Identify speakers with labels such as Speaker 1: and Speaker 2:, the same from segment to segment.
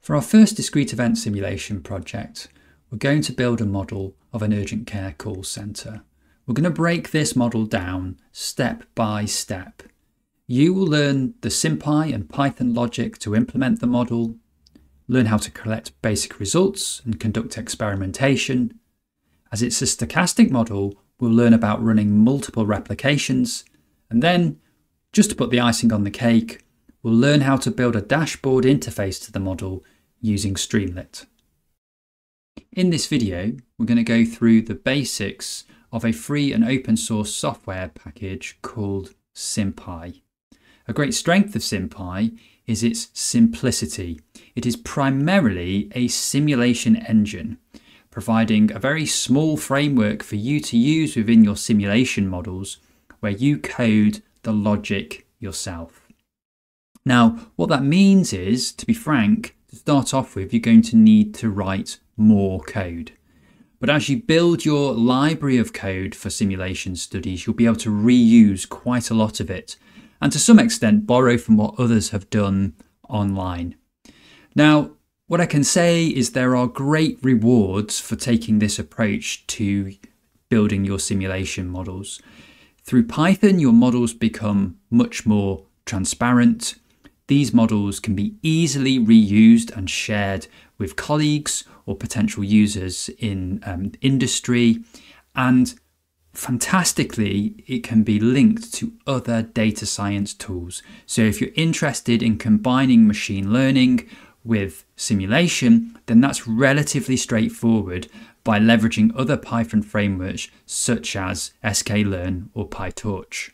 Speaker 1: For our first discrete event simulation project, we're going to build a model of an urgent care call centre. We're going to break this model down step by step. You will learn the SimPy and Python logic to implement the model, learn how to collect basic results and conduct experimentation. As it's a stochastic model, we'll learn about running multiple replications, and then, just to put the icing on the cake, we'll learn how to build a dashboard interface to the model using Streamlit. In this video, we're going to go through the basics of a free and open source software package called SimPy. A great strength of SimPy is its simplicity. It is primarily a simulation engine, providing a very small framework for you to use within your simulation models where you code the logic yourself. Now, what that means is, to be frank, to start off with, you're going to need to write more code. But as you build your library of code for simulation studies, you'll be able to reuse quite a lot of it, and to some extent borrow from what others have done online. Now, what I can say is there are great rewards for taking this approach to building your simulation models. Through Python, your models become much more transparent. These models can be easily reused and shared with colleagues or potential users in industry, and fantastically, it can be linked to other data science tools. So if you're interested in combining machine learning with simulation, then that's relatively straightforward by leveraging other Python frameworks such as sklearn or PyTorch.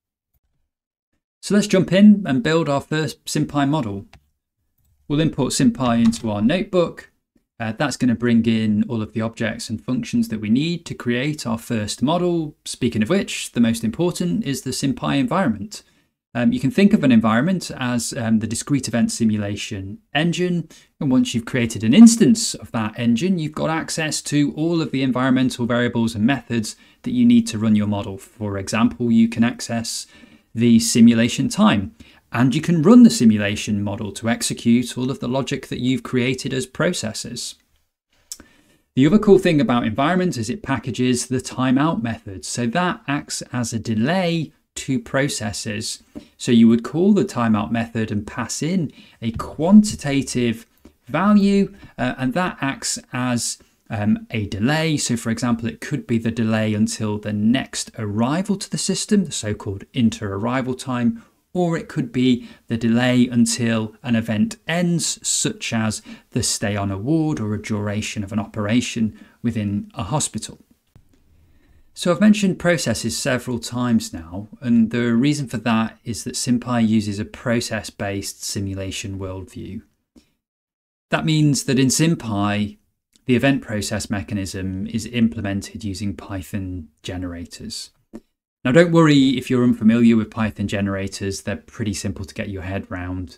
Speaker 1: So let's jump in and build our first SimPy model. We'll import SimPy into our notebook. That's going to bring in all of the objects and functions that we need to create our first model. Speaking of which, the most important is the SimPy environment. You can think of an environment as the discrete event simulation engine. And once you've created an instance of that engine, you've got access to all of the environmental variables and methods that you need to run your model. For example, you can access the simulation time, and you can run the simulation model to execute all of the logic that you've created as processes. The other cool thing about environment is it packages the timeout method. So that acts as a delay to processes. So you would call the timeout method and pass in a quantitative value, and that acts as a delay. So for example, it could be the delay until the next arrival to the system, the so-called inter-arrival time, or it could be the delay until an event ends, such as the stay on a ward or a duration of an operation within a hospital. So I've mentioned processes several times now, and the reason for that is that SimPy uses a process-based simulation worldview. That means that in SimPy, the event process mechanism is implemented using Python generators. Now, don't worry if you're unfamiliar with Python generators, they're pretty simple to get your head around.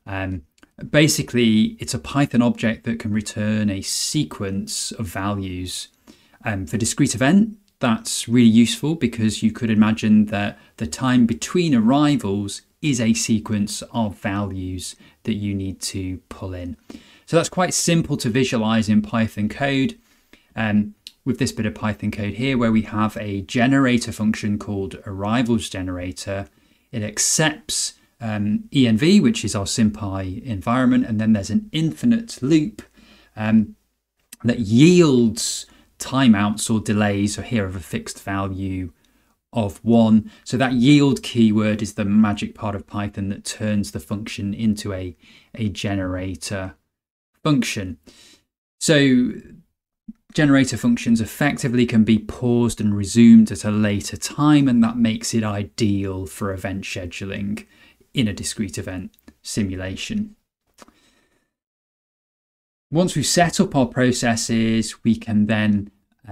Speaker 1: Basically, it's a Python object that can return a sequence of values. For discrete event, that's really useful because you could imagine that the time between arrivals is a sequence of values that you need to pull in. So that's quite simple to visualize in Python code. With this bit of Python code here, where we have a generator function called arrivals generator, it accepts env, which is our SimPy environment, and then there's an infinite loop that yields timeouts or delays, so here of a fixed value of 1. So that yield keyword is the magic part of Python that turns the function into a generator function. So generator functions effectively can be paused and resumed at a later time, and that makes it ideal for event scheduling in a discrete event simulation. Once we've set up our processes, we can then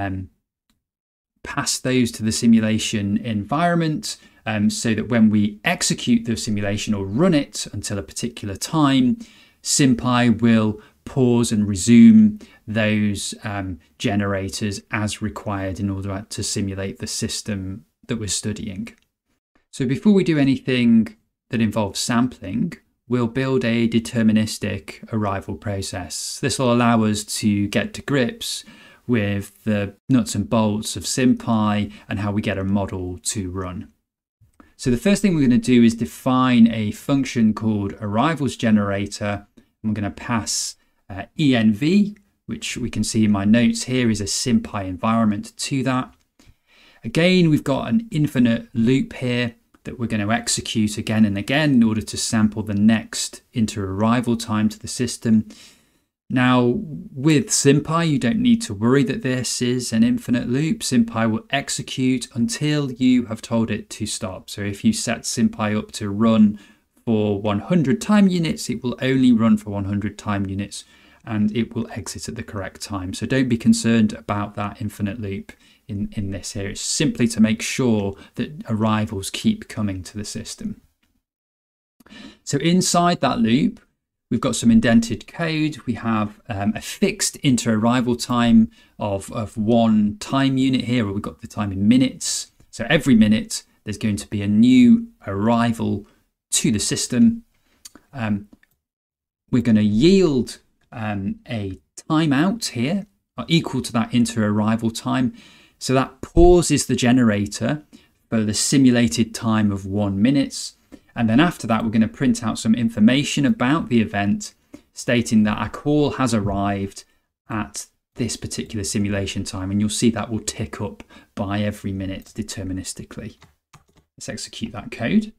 Speaker 1: pass those to the simulation environment so that when we execute the simulation or run it until a particular time, SimPy will pause and resume those generators as required in order to simulate the system that we're studying. So before we do anything that involves sampling, we'll build a deterministic arrival process. This will allow us to get to grips with the nuts and bolts of SimPy and how we get a model to run. So the first thing we're going to do is define a function called arrivals generator. And we're going to pass env, which we can see in my notes here is a SimPy environment to that. Again, we've got an infinite loop here that we're going to execute again and again in order to sample the next inter-arrival time to the system. Now, with SimPy, you don't need to worry that this is an infinite loop. SimPy will execute until you have told it to stop. So if you set SimPy up to run for 100 time units, it will only run for 100 time units and it will exit at the correct time. So don't be concerned about that infinite loop in this here. It's simply to make sure that arrivals keep coming to the system. So inside that loop, we've got some indented code. We have a fixed inter-arrival time of 1 time unit here, where we've got the time in minutes. So every minute, there's going to be a new arrival to the system. We're going to yield a timeout here equal to that inter-arrival time. So that pauses the generator for the simulated time of 1 minute. And then after that, we're going to print out some information about the event stating that a call has arrived at this particular simulation time. And you'll see that will tick up by every minute deterministically. Let's execute that code.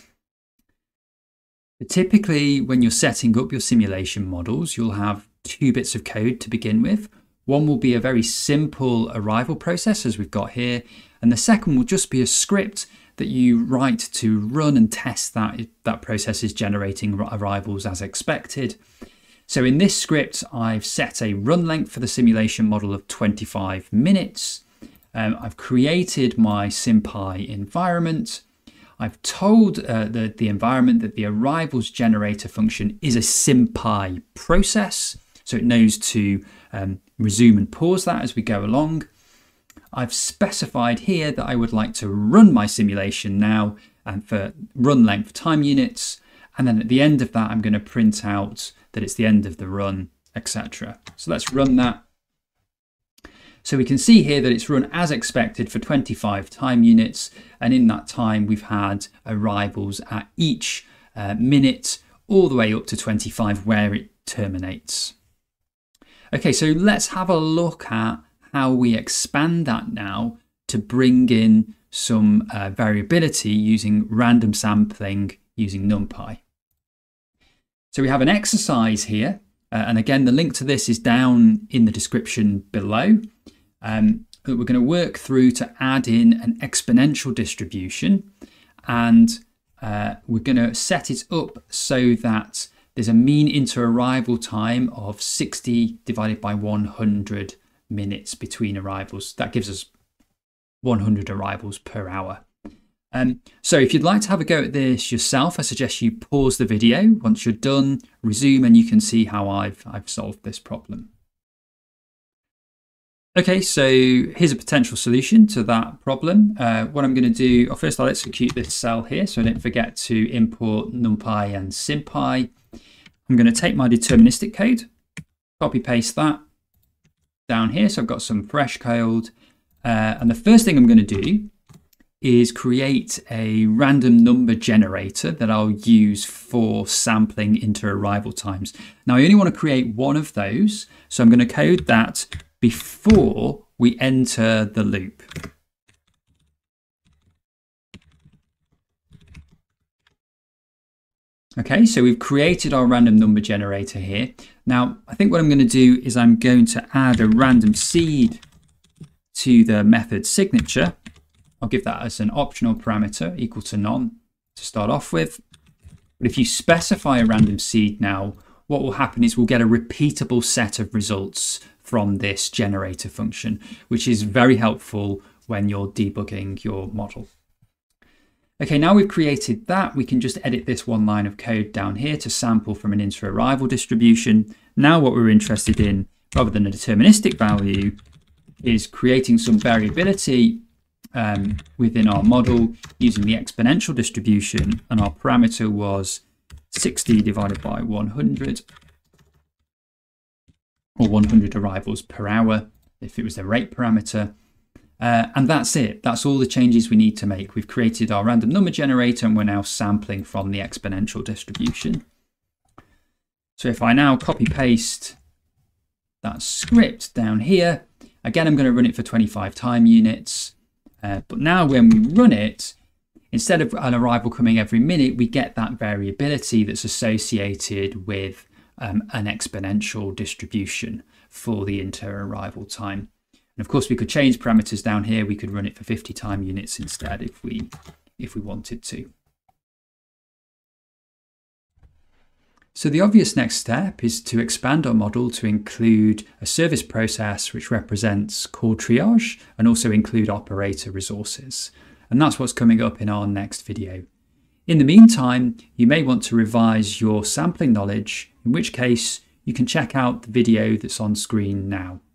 Speaker 1: But typically, when you're setting up your simulation models, you'll have 2 bits of code to begin with. One will be a very simple arrival process, as we've got here. And the second will just be a script that you write to run and test that that process is generating arrivals as expected. So in this script, I've set a run length for the simulation model of 25 minutes. I've created my SimPy environment. I've told the environment that the arrivals generator function is a SimPy process. So it knows to resume and pause that as we go along. I've specified here that I would like to run my simulation now and for run length time units. And then at the end of that, I'm going to print out that it's the end of the run, etc. So let's run that. So we can see here that it's run as expected for 25 time units. And in that time, we've had arrivals at each minute all the way up to 25 where it terminates. Okay, so let's have a look at how we expand that now to bring in some variability using random sampling using NumPy. So we have an exercise here, and again, the link to this is down in the description below. That we're going to work through to add in an exponential distribution, and we're going to set it up so that there's a mean inter-arrival time of 60 divided by 100 minutes between arrivals. That gives us 100 arrivals per hour. So if you'd like to have a go at this yourself, I suggest you pause the video. Once you're done, resume and you can see how I've solved this problem. Okay, so here's a potential solution to that problem. What I'm going to do, first I'll execute this cell here so I don't forget to import NumPy and SimPy. I'm going to take my deterministic code, copy paste that down here. So I've got some fresh code. And the first thing I'm going to do is create a random number generator that I'll use for sampling inter-arrival times. Now I only want to create one of those. So I'm going to code that before we enter the loop. Okay, so we've created our random number generator here. Now, I think what I'm going to do is I'm going to add a random seed to the method signature. I'll give that as an optional parameter equal to none to start off with. But if you specify a random seed now, what will happen is we'll get a repeatable set of results from this generator function, which is very helpful when you're debugging your model. Okay, now we've created that, we can just edit this one line of code down here to sample from an inter-arrival distribution. Now what we're interested in, rather than a deterministic value, is creating some variability within our model using the exponential distribution, and our parameter was 60 divided by 100, or 100 arrivals per hour if it was the rate parameter. And that's it. That's all the changes we need to make. We've created our random number generator and we're now sampling from the exponential distribution. So if I now copy paste that script down here, again, I'm going to run it for 25 time units. But now when we run it, instead of an arrival coming every minute, we get that variability that's associated with an exponential distribution for the inter-arrival time. And of course, we could change parameters down here. We could run it for 50 time units instead if we wanted to. So the obvious next step is to expand our model to include a service process which represents call triage and also include operator resources. And that's what's coming up in our next video. In the meantime, you may want to revise your sampling knowledge, in which case you can check out the video that's on screen now.